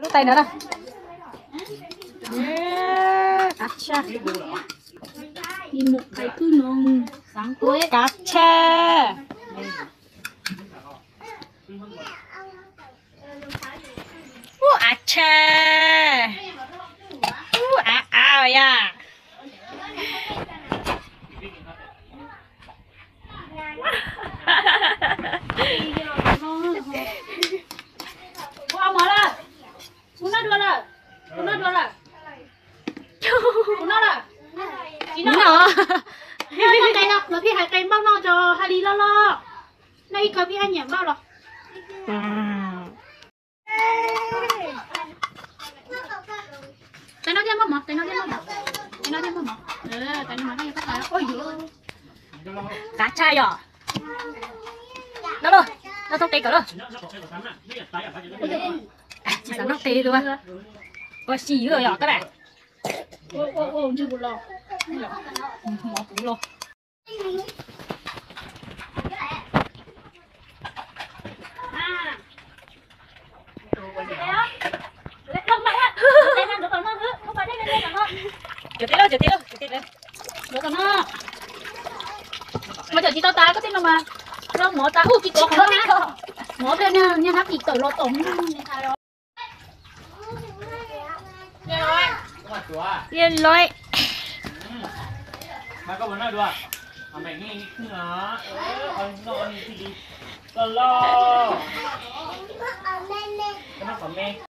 cái tay nữa đây. Acha. Đi một cái cứ nông sáng cuối. Acha. Acha. Ya. Wow, mở ra. Una dua lah. Una dua lah. Una lah. Chị Nó. con đây đâu, rồiพี่หายใจบ้างนอกจอฮารีล่อๆในอีกพี่ให้เหยียบบ้างหรอแต่น้องเดียวมาหมอแต่น้องเดียวมาหมอแต่น้องเดียวมาหมอแต่น้องเดียวก็ตายโอ้ย Cá chai à? Đâu rồi? Đâu không tê cả rồi. Chỉ sáng nó tê thôi. Có xì rồi à các bạn. Ô chưa buồn lo. Mỏ cú luôn. Chờ tí đâu. Được rồi nó. Mà chờ chị tao ta có tin đâu mà. Đâu mỏ ta. Chị có không á. Mỏ bên nha hấp chị tự lo tổng rồi. Yên lỗi. Mà có muốn nói đùa. Mà mày nghe cứ nó. Nó đi thì đi. Lo. Nó còn nghe.